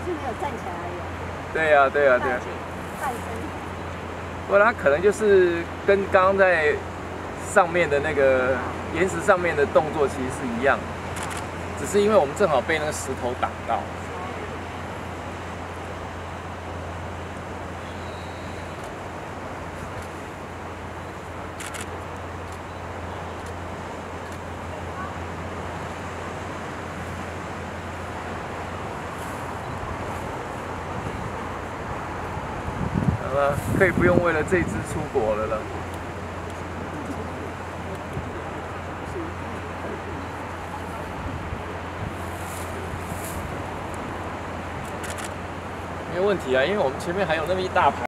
是没有站起来而已。 对呀、对呀、对呀、 半身。 不过它可能就是跟刚刚在上面的那个岩石上面的动作其实是一样，只是因为我们正好被那个石头挡到。好了，可以不用为了这只出国了啦。没有问题啊，因为我们前面还有那么一大排。